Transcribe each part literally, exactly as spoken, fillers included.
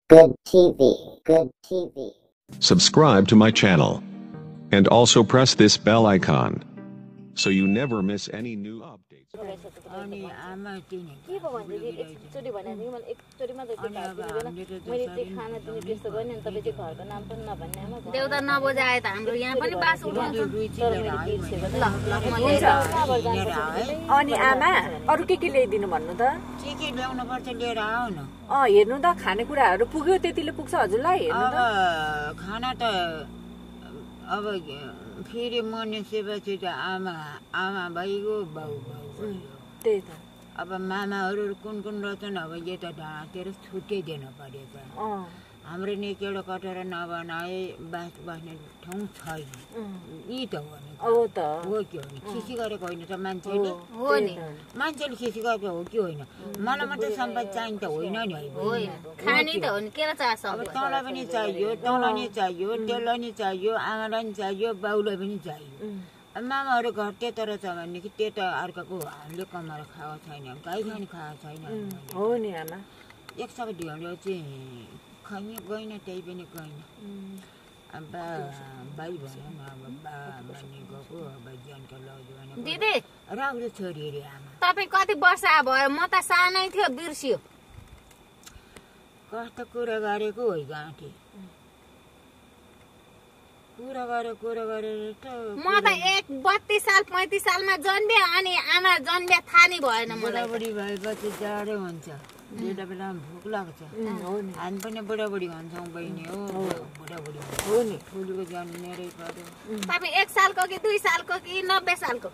Good T V. Good T V. Subscribe to my channel. And also press this bell icon. So you never miss any new updates. अनि आमा तिनी के भयो भने एकचोटी भने नि मलाई एकचोटी मात्र त्यो मैले चाहिँ खाना दिने त्यस्तो गर्ने अनि तपाईँ चाहिँ घरको नाम पनि नभन्ने आमा देउता नबोजाए त हाम्रो यहाँ पनि बास उठाउँछ अनि आमा अरु के के ल्याइदिनु भन्नु त के के ल्याउनु पर्छ लिएर आऊ न अ हेर्नु त खानेकुराहरु पुग्यो त्यतिले पुग्छ हजुरलाई हेर्नु त खाना त अब फेरि मने सेपछि त आमा आमा भइगयो बाउ बाउ त्यही त अब मामाहरु कुन कुन रहेछन् अब यो त ढाकेर छुट्टै दिनु पर्यो त हाम्रो नि केडो कटेर नबनाए बास बस्ने ठाउँ छैन यी त हो नि हो त हो के हो नि खिसी गरेको होइन त मान्छेले हो नि मान्छेले खिसी गरेको हो कि होइन मलाई मात्रै सम्पत्ति चाहिन्छ होइन नि होइन खानी त हो नि के चाहन्छ अब तँलाई पनि चाहियो तँलाई नि चाहियो तेललाई नि चाहियो आमालाई नि चाहियो बाउलाई पनि चाहियो मामाहरु घर त्यतर छ भने कि त्यो त अर्काको हामीले कमाएर खाएको छैन गाई खाने खाएको छैन हो नि आमा एक सबै ढिँडो चाहिँ खाने गएन त्यही पनि गएन अब बाई भन्यो न अब बा भन्ने गएको अब ज्यानको लग्यो भने दिदी राम्रो छोरी रे आमा तपाईँ कति वर्ष भयो म त सानै थियो बिर्सियो कस्तो कुरा गरेको होइ गाँठी कुरा गरे कुरा गरेर त म त एक बत्तीस साल पैंतीस सालमा जन्मे अनि आमा जन्मे थाहा नै भएन मलाई बुढाबुढी भएपछि जाडो हुन्छ बेला बेला भोक लाग्छ हामी पनि बुढाबुढी भन्छौँ बहिनी हो बुढाबुढी हो नि ठुलोको जन्मेरै पर्यो तपाईँ एक सालको कि दुई सालको कि नब्बे सालको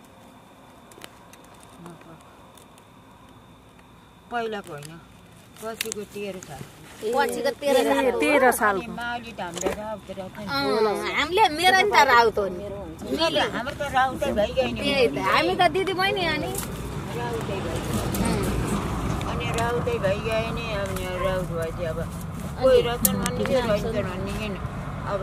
पहिलाको होइन पछिको तेह्र साल पछिको तेह्र तेह्र सालको माली त हाम्रो राउत हामीले मेरो नि त राउत हो नि हाम्रो त राउतै भइगयो नि हामी त दिदी बहिनी अनि राउतै भइगयो अनि राउतै भइगयो नि अब राउत भएपछि अब कोही रचन भन्ने कि रचन भन्ने कि अब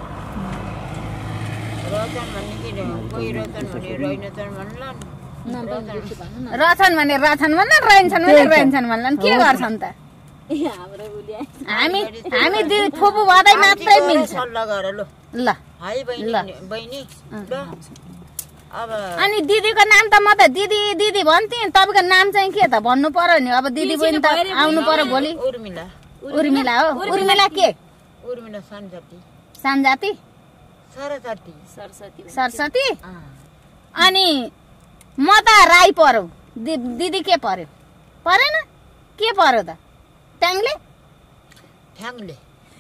रचन भन्ने कि कोही रचन भने रैनचन भन्ला रछन् भने रछन् भन्ला रहन्छन् भने रहन्छन् भन्ला के गर्छन् त हामी हामी दिदी फुपू भदै मात्रै मिल्छ सल्लाह गर ल ल हाई बहिनी बहिनी ल अब अनि दिदीको नाम त म त दिदी दिदी भन्थे तपाईको नाम चाहिँ के त भन्नु पर्यो नि अब दिदी बहिनी त आउनु पर्यो भोलि उर्मिला उर्मिला हो उर्मिला के उर्मिला सानजाति सानजाति सरस्वती सरस्वती सरस्वती अनि म त राई पर्यो दिदी के पर्यो परेन के पर्यो त ट्याङले ठ्याङले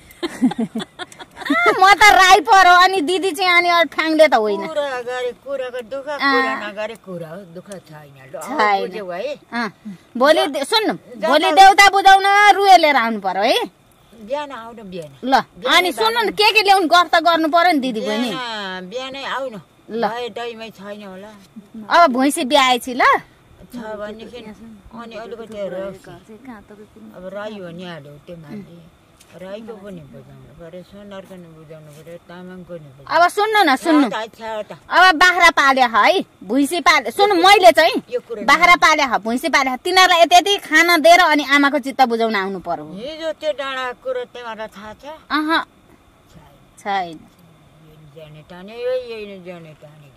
म त राई पर्यो अनि दिदी चाहिँ अनि ठ्याङले त होइन कुरा गरे कुराको दुःख कुरा नगरे कुरा हो दुःख छैन बुझ्यौ है भोलि सुन्नु भोलि देउता बुझाउन रुए लिएर आउनु पर्यो है बिहान आउनु बिहान ल अनि सुन्नु न के के ल्याउनु गफ त गर्नु पर्यो नि दिदी बहिनी बिहानै आउनु ल दहीमै छैन होला अब भैँसी ब्याएछि ल छ भनेदेखि अनि अलिकति अब राई भनिहाल्यो त्यो मान्छे राईको पनि बुझाउनु पर्यो सोनारको नि बुझाउनु पर्यो तामाङको नि अब सुन्नु न सुन्नु अब बाख्रा पाले है भुइँसी पाले सुन्नु मैले चाहिँ बाख्रा पाले ह भुइँसी पाले ह तिनीहरूलाई यति यति खाना दिएर अनि आमाको चित्त बुझाउन आउनु पर्यो हिजो त्यो डाँडा कुरो तिमीहरूलाई थाहा छ अह छैन जाने टाने यही जाने टाने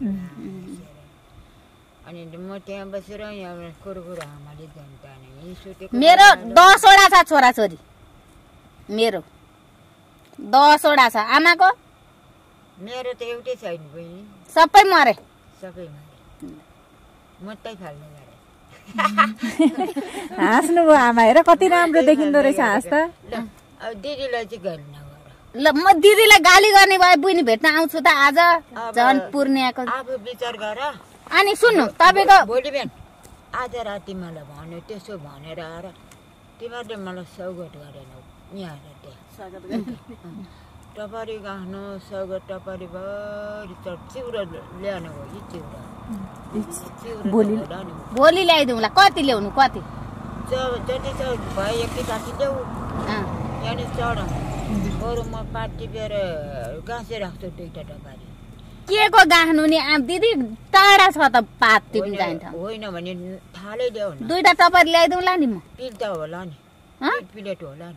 अनि म त्यहाँ बसेर यहाँ कुरो कुरो आमाले जाने मेरो दसवटा छ छोरा छोरी मेरो दसवटा छ आमाको मेरो त एउटै छैन बहिनी सबै मरे सबै मरे मत्तै फाल्ने गरे हाँस्नु भयो आमा हेर कति राम्रो देखिँदो रहेछ हाँस त अब दिदीलाई चाहिँ गाली नगर ल म दिदीलाई गाली गर्ने भए बुइनी भेट्न आउँछु त आज झन पूर्णियाको आफू विचार गर अनि सुन्नु तपाईको भोलि बिहान आज राति मलाई भन्यो त्यसो भनेर आएर तिमीहरूले मलाई स्वागत गरेनौ यहाँ टपरी गाँच्नु स्वागत टपरी भरि चिउरा ल्याउनु भयो कि चिउरा भोलि ल्याइदिउँला कति ल्याउनु कति जति छ भयो एक काठी ल्याऊ यहाँनिर चढ बरु म पात टिपेर गाँसे राख्छु दुईटा टपरी के को गाँच्नु नि दिदी टाढा छ त पात टिप्नु जान्छ होइन भने थालै ल्याउ न दुईटा टपरी ल्याइदिउँला नि म पिल्टा होला नि प्लेट होला नि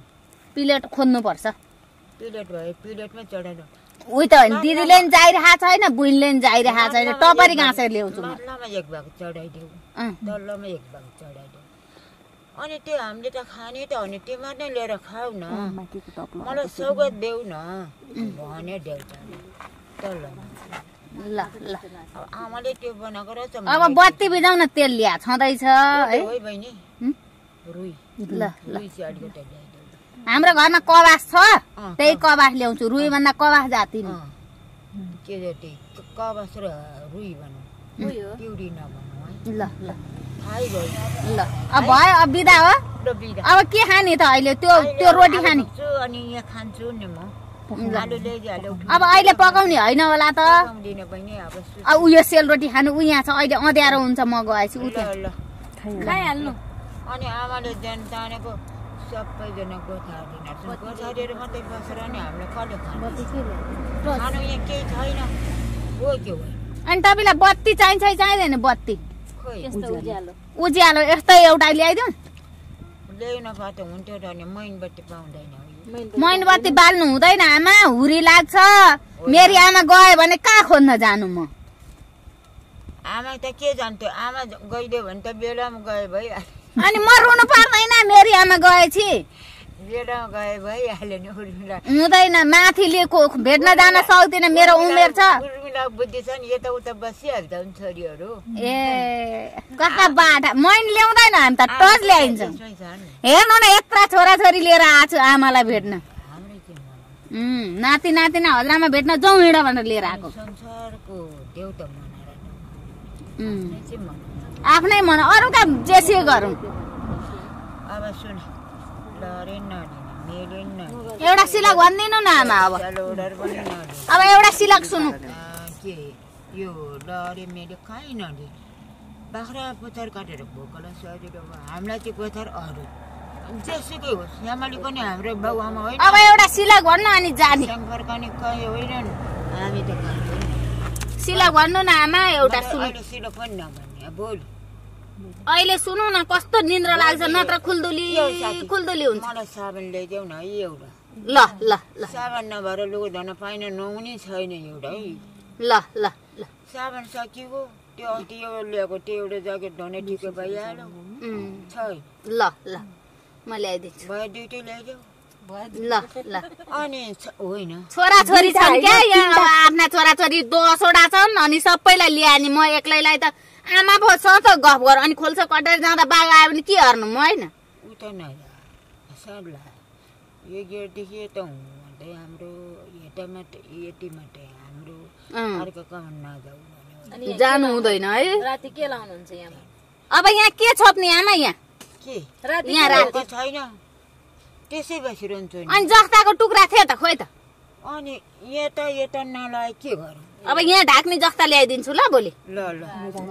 प्लेट खोज्नु पर्छ प्लेट भयो प्लेटमा चढाउनु उही त होइन दिदीले नि जाइरहेको छैन बुइनले नि जाइरहेको छैन टपरी घाँसेर ल्याउँछु म माथिल्लोमा एक भाग चढाइदेऊ तल्लोमा एक भाग चढाइदेऊ अनि त्यो हामीले त खाने त अनि त्यो मात्रै लिएर खाऊ न मलाई सौगात देऊ न भने देउता तल्लोमा ल ल अब आमाले त्यो बनाएको रहेछ अब बत्ती बिजाउन तेल ल्या छँदैछ है है बहिनी रुई ल ल रुई चाहिँ अलिकति ल्याइदेऊ हाम्रो घरमा कबास छ त्यही कबास ल्याउँछु रुई भन्दा कबास जाति नि के जति कबास र रुई भनौँ पिउरी नभनौँ है ल ल थाहै भयो ल अब भयो अब बिदा हो अब के खाने त अहिले त्यो त्यो रोटी खाने अनि यहाँ खान्छु नि म आलु ल्याइहाल्यो अब अहिले पकाउने होइन होला त पकाउँदिन बहिनी अब अब उयो सेलरोटी खानु उ यहाँ छ अहिले अँध्यारो हुन्छ म गएछु उ ल खाइहाल्नु अनि आमाले जान जानेको सबैजना गोथाहरू गोथारेर मात्रै बसेर नि हामीले कसले खानु खानु यहाँ केही छैन हो के हो अनि तपाईँलाई बत्ती चाहिन्छ कि चाहिँदैन बत्ती खोइ उज्यालो यस्तै एउटा ल्याइदिउँ ल्याउन पाए त हुन्थ्यो र नि मैन बत्ती पाउँदैन मैन बत्ती बाल्नु हुँदैन आमा हुरी लाग्छ मेरी आमा गयो भने कहाँ खोज्न जानु म आमा त के जान्थ्यो आमा गइदियो भने त बेलामा गए भइहाल्यो अनि म रुनु पर्दैन मेरी आमा गएछि बेलामा गए भइहाल्यो नि उर्मिला हुँदैन माथिले भेट्न जान सक्दिन मेरो उमेर छ उर्मिला बुद्धि छ नि यताउता बसिहाल्छ नि छोरीहरू ए कता बाटा मैन ल्याउँदैन हामी त टच ल्याइन्छ हेर्नु न यत्रा छोराछोरी लिएर आएको छु आमालाई भेट्न नाति नातिना हजुरआमा भेट्न जाउँ हिँड भनेर लिएर आएको संसारको देउता आफ्नै मन अरूका जेसी गरौँ अब सुन लरे नदिने मेले नदिने एउटा सिलक भनिदिनु न आमा अब अब एउटा सिलक सुनु के यो लरे मेले कहीँ नदिने बाख्रा पुच्छर काटेर भोकलाई सजिलो भयो हामीलाई चाहिँ गोथार अरू जेसुकै होस् यहाँमाली पनि हाम्रो बाउ आमा होइन अब एउटा सिलक भन्नु अनि जाने फर्काउने कहीँ होइन हामी त सिलक भन्नु न आमा एउटा सुनु सिलक पनि नभन्ने बोल अहिले सुनु न कस्तो निन्द्रा लाग्छ नत्र खुल्दुली खुल्दुली हुन्छ मलाई साबुन ल्याइदेऊ न है एउटा ल ल ल साबुन नभएर लुगा धुन पाइन नुहाउने छैन एउटा है ल ल ल साबुन सकिएको त्यो अस्ति यो ल्याएको त्यो एउटा ज्याकेट धुने ठिकै भइहाल्यो छै ल ल म ल्याइदिन्छु भयो दुइटै ल्याइदेऊ ल ल अनि होइन छोरा छोरी छन् क्या यहाँ आफ्ना छोरा छोरी दसवटा छन् अनि सबैलाई ल्याए नि म एक्लैलाई त आमा पोसँग त गफ गर अनि खोल्छ कटेर जाँदा बाघ आयो भने के गर्नु म होइन उ त नै सर्ला यो गेटदेखि यता हुँदै हाम्रो यता मात्रै यति मात्रै हाम्रो अर्को कमान नजाऊ भने जानु हुँदैन है राति के लाउनुहुन्छ यहाँ अब यहाँ के छोप्ने आमा यहाँ के यहाँ राति छैन त्यसै बसिरहन्छ अनि जस्ताको टुक्रा थियो त खोइ त अनि यता यता नलाए के गरौँ अब यहाँ ढाक्ने जस्ता ल्याइदिन्छु ल भोलि ल ल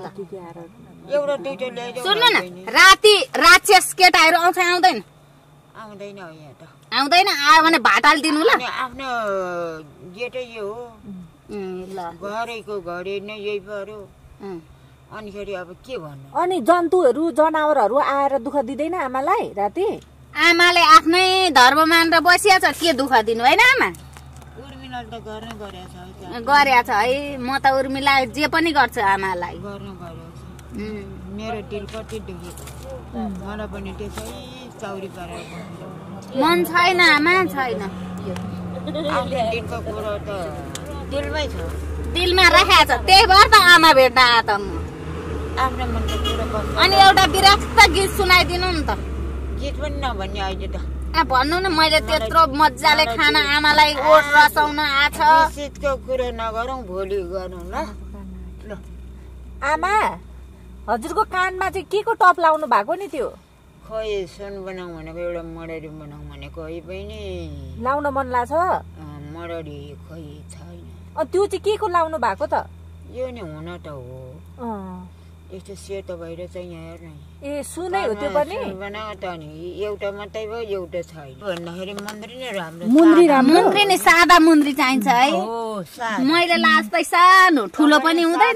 एउटा दुइटा ल्याइदेऊ सुन्नु न राति राक्षस केटाहरू आउँछ आउँदैन आउँदैन यहाँ त आउँदैन आयो भने भात हालिदिनु ल आफ्नो गेटै यो हो ल घरैको घरै नै यही पर्यो अनिखेरि अब के भन्नु अनि जन्तुहरू जनावरहरू आएर दुःख दिँदैन आमालाई राति आमाले आफ्नै धर्म मानेर बसिया छ के दुःख दिनु होइन आमा उर्मिला त गर्नु गरेछ गरेछ है म त उर्मिला जे पनि गर्छु आमालाई गर्नु गरेछ मेरो दिल कति दुखेको मलाई पनि त्यसै चौरी पारेर मन छैन आमा छैन आफ्नो दिलको कुरो त दिलमै छ दिलमा राखेको छ त्यही भएर त आमा भेट्न आए त म आफ्नो मनको कुरो बस्छ अनि एउटा विरक्त गीत सुनाइदिनु नि त गीत पनि नभन्ने अहिले त भन्नु न मैले त्यत्रो मजाले खाना आमालाई ओठ रसाउन आछ शीतको कुरो नगरौँ भोलि गरौँ ल ल आमा हजुरको कानमा चाहिँ के को टप लाउनु भएको नि त्यो खोइ सुन बनाऊ भनेको एउटा मडरी बनाऊ भनेको है बहिनी लाउन मन लाग्छ मडरी खोइ छैन त्यो चाहिँ के को लाउनु भएको त यो नि हुन त हो यस्तो सेतो भएर चाहिँ यहाँ हेर्नु ए सुनै हो त्यो पनि बनाऊ त नि एउटा मात्रै भयो एउटा छैन भन्दाखेरि मुन्द्री नै राम्रो मुन्द्री राम्रो मुन्द्री नि सादा मुन्द्री चाहिन्छ है मैले लास्टै सानो ठुलो पनि हुँदैन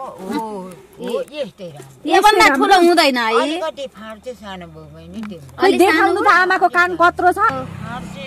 योभन्दा ठुलो हुँदैन है कति फाँड चाहिँ सानो भयो बहिनी त्यो देखाउनु त आमाको कान कत्रो छ फाँड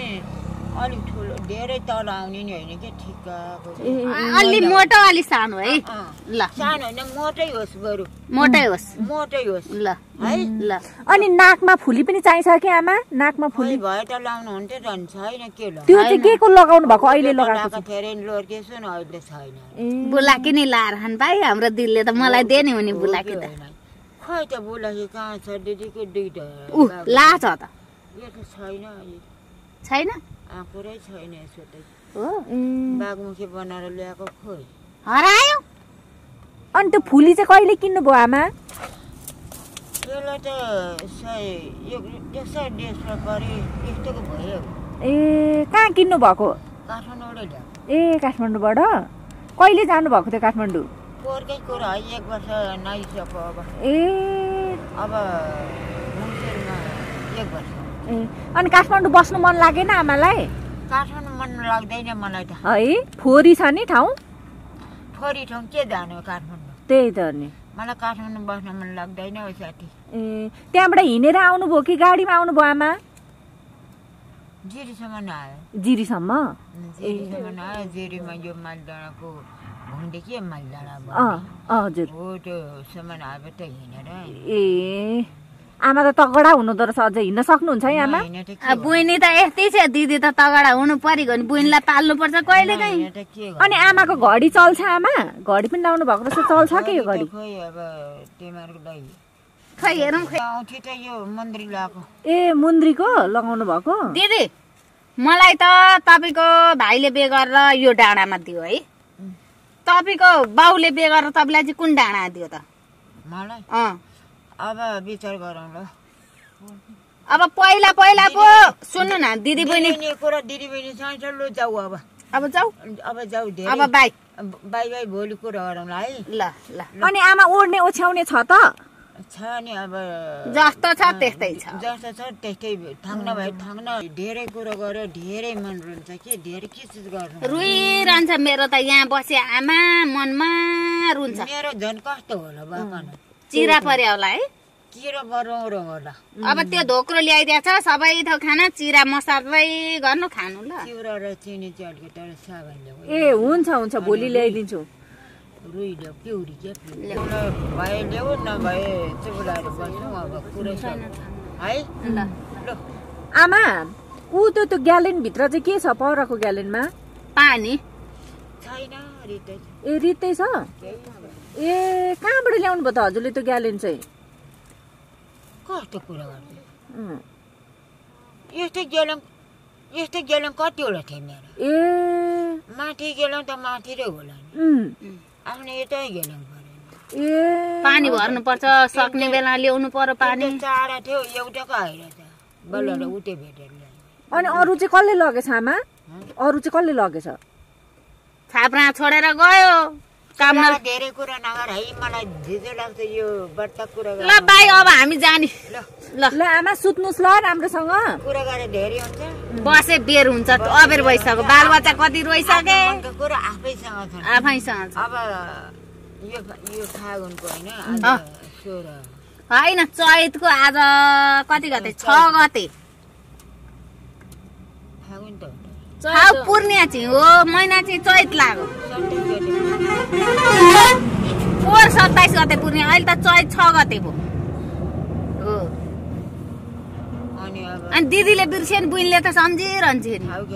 अलि ठुलो धेरै तल आउने नि होइन के ठिक्काको अलि मोटो अलि सानो है ल सानो होइन मोटै होस् बरु मोटै होस् मोटै होस् ल है ल अनि नाकमा फुली पनि चाहिन्छ कि आमा नाकमा फुली भए त लाउनु हुन्थ्यो झन् छैन के ल त्यो चाहिँ के को लगाउनु भएको अहिले लगाएको धेरै लोर्केछु न अहिले छैन बुलाकी नि लाएर खान पाइ हाम्रो दिलले त मलाई दे नि हुने बुलाकी त खै त बुलाकी कहाँ छ दिदीको दुईटा उ लाछ त यो त छैन छैन आफुरै छैन यसो त हो बागमुखी बनाएर ल्याएको खोइ हरायो अनि त्यो फुली चाहिँ कहिले किन्नु भयो आमा त्यसलाई त सय यसै देशमा परि यस्तोको भयो ए कहाँ किन्नु भएको काठमाडौँबाट ल्याएको ए काठमाडौँबाट कहिले जानु भएको थियो काठमाडौँ पोहोरकै कुरा है एक वर्ष नआइसक्यो अब ए अब मङ्सिरमा एक वर्ष ए अनि काठमाडौँ बस्नु मन लागेन आमालाई काठमाडौँ मन लाग्दैन मलाई त है फोरी छ नि ठाउँ फोरी ठाउँ के जानु काठमाडौँ त्यही त नि मलाई काठमाडौँ बस्न मन लाग्दैन हो साथी ए त्यहाँबाट हिँडेर आउनुभयो कि गाडीमा आउनुभयो आमा जिरीसम्म आयो जिरीसम्म जिरीसम्म आयो जिरीमा यो मालडाँडाको घुमदेखि मालडाँडा हजुर हो त्योसम्म आयो त हिँडेर ए आमा त तगडा हुनुहुँदो रहेछ अझै हिँड्न सक्नुहुन्छ है आमा बुइनी त यस्तै छ दिदी त तगडा हुनु परेको नि बुइनीलाई पाल्नु पर्छ कहिले काहीँ अनि आमाको घडी चल्छ आमा घडी पनि लाउनु भएको रहेछ चल्छ के यो घडी खोइ अब तिमीहरूलाई खै हेरौँ औँठी त यो मन्दिर लगाएको ए मुन्द्रीको लगाउनु भएको दिदी मलाई त तपाईँको भाइले बे गरेर यो डाँडामा दियो है तपाईँको बाउले बे गरेर तपाईँलाई चाहिँ कुन डाँडा दियो त मलाई अँ अब विचार गरौँ ल अब पहिला पहिला पो सुन्नु न दिदी बहिनी कुरा दिदी बहिनी चाहिन्छ लु जाऊ अब अब जाऊ अब जाऊ अब बाई बाई बाई भोलि कुरा गरौँ ल है ल ल अनि आमा ओढ्ने ओछ्याउने छ त छ नि अब जस्तो छ त्यस्तै छ जस्तो छ त्यस्तै थाङ्न भए थाङ्न धेरै कुरो गर्यो धेरै मन रुन्छ के धेरै के चिज गर्नु रुइरहन्छ मेरो त यहाँ बसे आमा मनमा रुन्छ मेरो झन् कस्तो होला बाबा चिरा पर्यो होला है चिरा बरौरो होला अब त्यो धोक्रो ल्याइदिएछ सबै थोक खाना चिरा मसालै गर्नु खानु ल चिउरा र चिनी चाहिँ अलिकति साबन ल्याऊ ए हुन्छ हुन्छ भोलि ल्याइदिन्छु रुई ल्याऊ पिउरी के भए ल्याऊ नभए चुपुलाएर बस्छौँ अब कुरै छैन है ल आमा ऊ त्यो त्यो ग्यालेनभित्र चाहिँ के छ पौराको ग्यालेनमा पानी छैन रितै ए रित्तै छ ए कहाँबाट ल्याउनु भयो त हजुरले त्यो ग्यालेन चाहिँ कस्तो कुरा गर्नु यस्तै गेलन यस्तै गेलन कतिवटा थियो मेरो ए माथि गेलन त माथि रै होला नि आफ्नो यतै गेलन परेन ए पानी भर्नु पर्छ सक्ने बेला ल्याउनु पर्यो पानी चाडा थियो एउटाको आएर त बल्ल उतै भेटेर ल्यायो अनि अरू चाहिँ कसले लगेछ आमा अरू चाहिँ कसले लगेछ छाप्रा छोडेर गयो काममा धेरै कुरा नगर है मलाई झिझो लाग्छ यो बट्टा कुरा ल बाई अब हामी जाने ल ल आमा सुत्नुस् ल राम्रोसँग कुरा गरे धेरै हुन्छ बसे बेर हुन्छ अबेर भइसक्यो बालबच्चा कति रोइसके कुरा आफैसँग छ आफैसँग छ अब यो यो फागुनको होइन सोह्र होइन चैतको आज कति गते छ गते फागुन त पूर्णिया चाहिँ हो महिना चाहिँ चैत लाग्यो पोहोर सत्ताइस गते पूर्णिया अहिले त चैत छ गते भयो हो अनि दिदीले बिर्स्यो नि बुइनले त सम्झिरहन्छ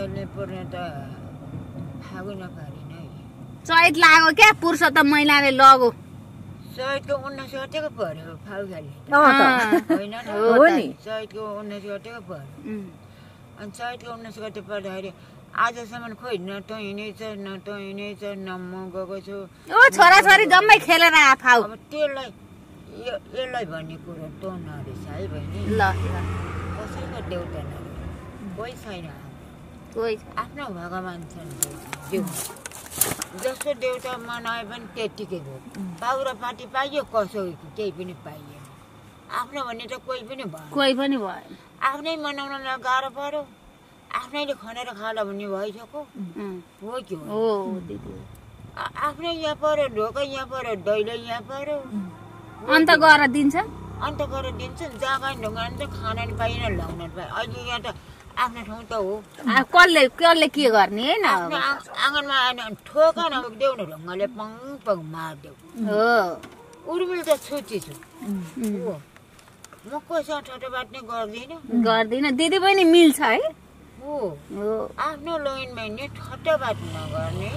चैत लाग्यो क्या पुरुषोत्तम महिलाले लगो चैतको उन्नाइस गतेको पर्यो फाउखाली हो नि चैतको उन्नाइस गतेको पर्यो अनि चैतको उन्नाइस गते पर्दाखेरि आजसम्म खोइ न त हिँडेछ न त हिँडेछ न म गएको छु ओ छोरा छोरी जम्मै खेलेर आफाउ अब त्यसलाई यो यसलाई भन्ने कुरो त नरहेछ है बहिनी ल कसैको देउता नरहेछ कोही छैन कोही आफ्नो भगवान छन् देउ जस्तो देउता मनाए पनि त्यत्तिकै हो पाउरा पाटी पाइयो कसो केही पनि पाइएन आफ्नो भन्ने त कोही पनि भयो कोही पनि भएन आफ्नै मनाउनलाई गाह्रो पर्यो आफ्नैले खनेर खाला भन्ने भइसक्यो हो कि हो आफ्नै यहाँ पर्यो ढोका यहाँ पर्यो दैलो यहाँ पर्यो अन्त गएर दिन्छ अन्त गरेर दिन्छ जग्गा ढुङ्गा त खाना नि पाइन ल्याउन पाएँ अहिले यहाँ त आफ्नो ठाउँ त हो कसले कसले के गर्ने होइन आफ्नो आँगनमा आएन ठोक न देऊ न ढङ्गले पङ पङ मारिदेऊ हो उर्मिल त छुची छु हो म कोसँग ठटो बाट्ने गर्दिनँ गर्दिनँ दिदी पनि मिल्छ है हो आफ्नो लाइनमा हिँड्ने ठट्टा बात नगर्ने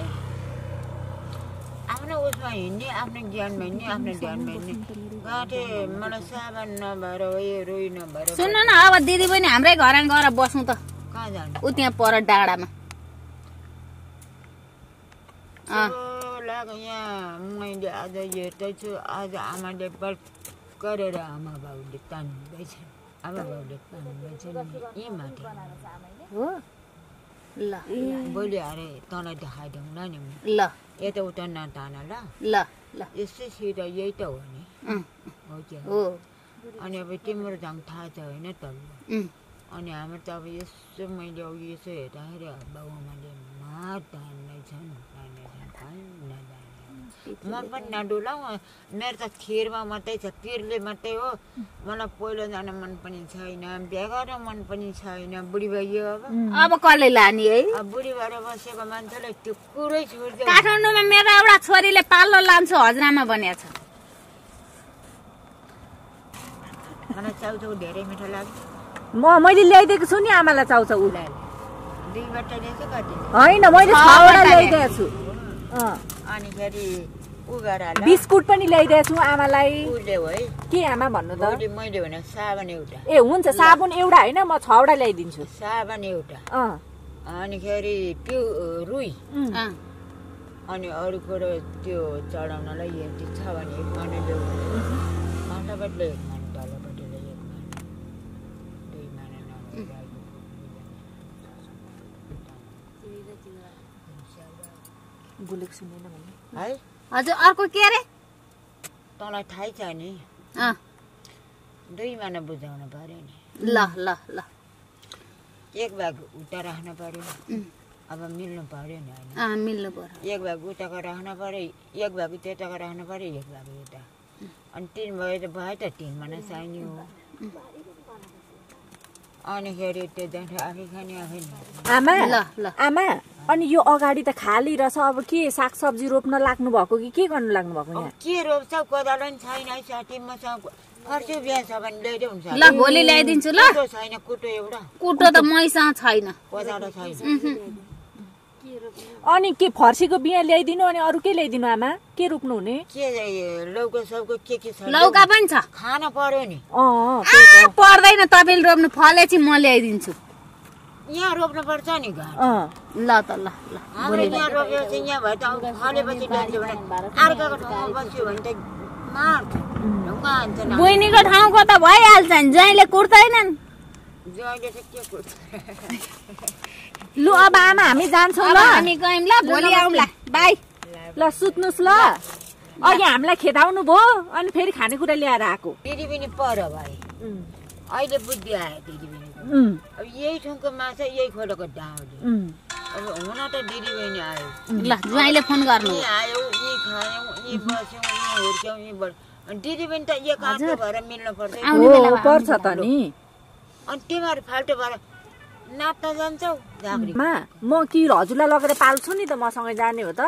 आफ्नो उसमा हिँड्ने आफ्नो ज्ञानमा हिँड्ने आफ्नो ध्यानमा हिँड्ने गाँठे मलाई साबन नभएर यो रोइ नभएर सुन्नु न अब दिदी पनि हाम्रै घरमा गएर बस्नु त कहाँ जानु ऊ त्यहाँ पर डाँडामा लाग्यो यहाँ मैले आज हेर्दैछु आज आमाले बल गरेर आमा बाउले तान्दैछ आमा बाउले तान्दैछ नि यहीँ माथि हो ल भोलि अरे तँलाई देखाइदिउँ ल नि ल यताउता नतान ल ल ल यसै सिधा यही त हो नि हो क्या हो अनि अब तिम्रो झन् थाहा छ होइन त अनि हाम्रो त अब यसो मैले अघि यसो हेर्दाखेरि बाबुआमाले मात तान्दैछन् म पनि नडुलाउँ मेरो त खिरमा मात्रै छ पिरले मात्रै हो मलाई पहिलो जान मन पनि छैन बिहा गर्न मन पनि छैन बुढी भइयो अब अब कसले लाने है अब बुढी भएर बसेको मान्छेलाई त्यो कुरै छोडिदियो काठमाडौँमा मेरो एउटा छोरीले पाल्लो लान्छु हजुरआमा भनेको छ मलाई चाउचाउ धेरै मिठो लाग्यो म मैले ल्याइदिएको छु नि आमालाई चाउचाउ दुईवटा ल्याएको कति होइन मैले छवटा ल्याइदिएको छु अनि फेरि उ गरेर बिस्कुट पनि ल्याइदिएको छु आमालाई उसले हो है के आमा भन्नु त भोलि मैले भने साबन एउटा ए हुन्छ साबुन एउटा होइन म छवटा ल्याइदिन्छु साबन एउटा अँ अनि फेरि त्यो रुई अनि अरू कुरो त्यो चढाउनलाई यति छ भने एक माने ल्याउ माटापट्टिले एक माने तलपट्टिले एक माने दुई माने बोलेको सुनेन भने है हजुर अर्को के अरे तँलाई थाहै छ नि दुई माना बुझाउनु पर्यो नि ल ल ल एक भाग उता राख्नु पर्यो अब मिल्नु पर्यो नि होइन अँ मिल्नु पर्यो एक भाग उताको राख्नु पर्यो एक भाग त्यताको राख्नु पर्यो एक भाग उता अनि तिन भयो त भयो त तिन माना चाहिने हो अनिखेरि त्यो जान्छ आफै खाने आफै आमा ल ल आमा अनि यो अगाडि त खाली रहेछ अब के सागसब्जी रोप्न लाग्नु भएको कि के गर्नु लाग्नु भएको यहाँ के रोप्छ कोदालो पनि छैन साथी मसँग फर्स्यो बिहा छ भने ल्याइदिउँ हुन्छ ल भोलि ल्याइदिन्छु ल छैन कुटो एउटा कुटो त मैसँग छैन कोदालो छैन अनि के फर्सीको बिहा ल्याइदिनु अनि अरू के ल्याइदिनु आमा के रोप्नु हुने के लौका सौका के के छ लौका पनि छ खान पर्यो नि अँ पर्दैन तपाईँले रोप्नु फले चाहिँ म ल्याइदिन्छु यहाँ रोप्नु पर्छ नि घर अँ ल त ल ल हाम्रो यहाँ रोपेपछि यहाँ भयो त फलेपछि ल्याइदियो भने अर्काको ठाउँमा बस्यो भने त मार्छ ढुङ्गा हान्छ न बहिनीको ठाउँको त भइहाल्छ नि ज्वाइँले कुट्दैनन् ज्वाइँले चाहिँ के कुट्छ लु अब आमा हामी जान्छौँ अब ल हामी गयौँ ल भोलि आउँला बाई ल सुत्नुहोस् ल अघि हामीलाई खेदाउनु भयो अनि फेरि खानेकुरा ल्याएर आएको दिदी पनि पर भाइ अहिले बुद्धि आयो दिदी पनि अब यही ठाउँको माछा यही खोलेको डाँडले अब हुन त दिदी बहिनी आयो ल ज्वाइँले फोन गर्नु यहीँ आयौँ यहीँ खायौँ यहीँ बस्यौँ यहीँ हुर्क्यौँ यहीँ बढ अनि दिदी बहिनी त एक आर्टो भएर मिल्नु पर्छ आउने बेला पर्छ त नि अनि तिमीहरू फाल्टो भएर नाच्न जान्छौ झाँक्री मा म कि हजुरलाई लगेर पाल्छु नि त मसँगै जाने हो त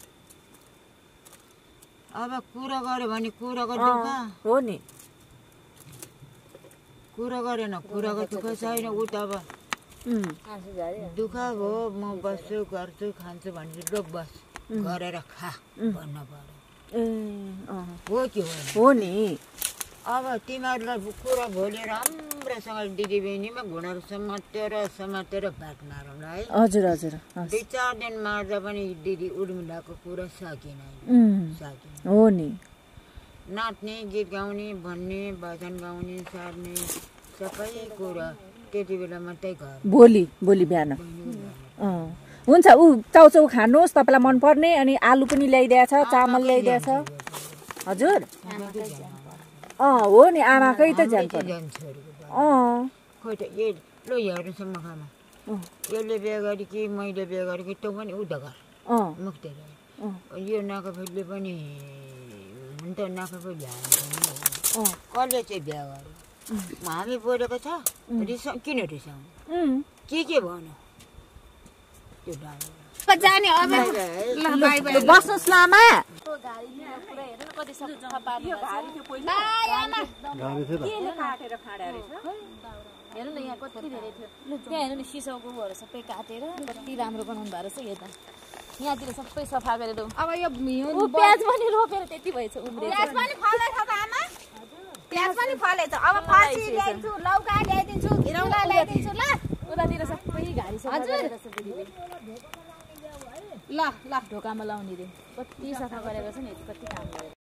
अब कुरा गर्यो भने कुराको दुःख हो नि कुरा गरेन कुराको दुःख छैन ऊ त अब दुःख हो म बस्छु गर्छु खान्छु भने लोक बस गरेर खा भन्न पर्यो ए हो कि हो नि अब तिमीहरूलाई कुरा भोलि राम्रोसँग दिदी बहिनीमा घुँडाहरू समातेर समातेर भात मारौँला है हजुर हजुर दुई चार दिन मार्दा पनि दिदी उर्मिलाको कुरा सकिन सकिन हो नि नाच्ने गीत गाउने भन्ने भजन गाउने सार्ने सबै कुरा त्यति बेला मात्रै घर भोलि भोलि बिहान हुन्छ ऊ चाउचाउ खानुहोस् तपाईँलाई मनपर्ने अनि आलु पनि ल्याइदिएछ चामल ल्याइदिएछ हजुर अँ हो नि आमाकै त जान्छ अँ खोइ त ए ल हेर्नुहोस् मखामा यसले बिहा गरे कि मैले बिहा गरेँ कि त्यो पनि उता घर अँ मुक्ति यो नाकाफुलले पनि हुन त नाकाफुल कसले चाहिँ बिहा गर्यो हामी बोलेको छ रिसाउँ किन रिसाउँ के के भन्नु त्यो डाँडा जाने अब ल बाई बाई बस्नुहोस् लामा हेर्नु न यहाँ कति धेरै थियो त्यहाँ हेर्नु नि सिसाउको ऊहरू सबै काटेर कति राम्रो बनाउनु भएको रहेछ यता यहाँतिर सबै सफा गरेर अब यो प्याज पनि रोपेर त्यति भएछ उम्रे प्याज पनि फलेछ त आमा प्याज पनि फलेछ अब फर्सी ल्याइदिन्छु लौका ल्याइदिन्छु घिरौँला ल्याइदिन्छु ल उतातिर सबै घारी सफा गरेर छ दिदीले ल ल ढोकामा लाउने रे कति सफा गरेर छ नि कति काम गरेर